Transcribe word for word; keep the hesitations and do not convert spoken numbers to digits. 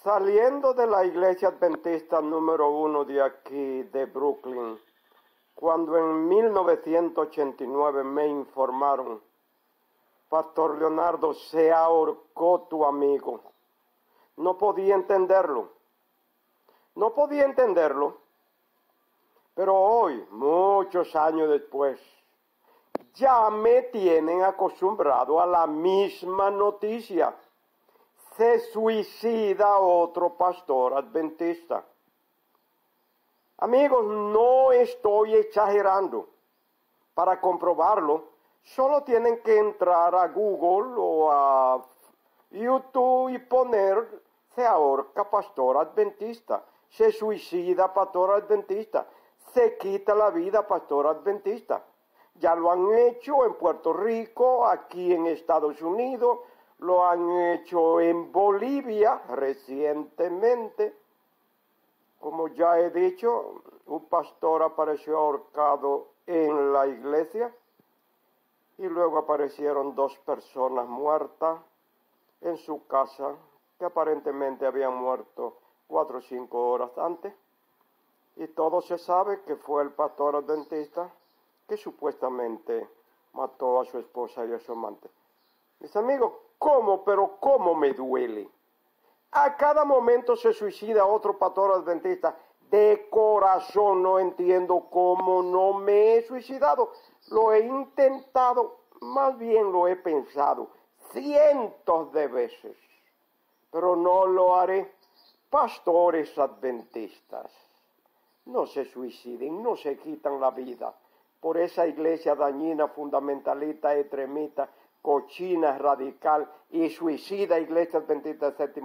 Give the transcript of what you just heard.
Saliendo de la iglesia adventista número uno de aquí, de Brooklyn, cuando en mil novecientos ochenta y nueve me informaron, Pastor Leonardo, se ahorcó tu amigo. No podía entenderlo. No podía entenderlo. Pero hoy, muchos años después, ya me tienen acostumbrado a la misma noticia. Se suicida otro pastor adventista. Amigos, no estoy exagerando. Para comprobarlo, solo tienen que entrar a Google o a YouTube y poner se ahorca pastor adventista, se suicida pastor adventista, se quita la vida pastor adventista. Ya lo han hecho en Puerto Rico, aquí en Estados Unidos, lo han hecho en Bolivia recientemente. Como ya he dicho, un pastor apareció ahorcado en la iglesia y luego aparecieron dos personas muertas en su casa que aparentemente habían muerto cuatro o cinco horas antes. Y todo se sabe que fue el pastor adventista que supuestamente mató a su esposa y a su amante. Mis amigos, ¿cómo, pero cómo me duele? A cada momento se suicida otro pastor adventista. De corazón no entiendo cómo no me he suicidado. Lo he intentado, más bien lo he pensado cientos de veces, pero no lo haré. Pastores adventistas, no se suiciden, no se quitan la vida por esa iglesia dañina, fundamentalista, extremista, cochina, radical y suicida iglesia adventista del séptimo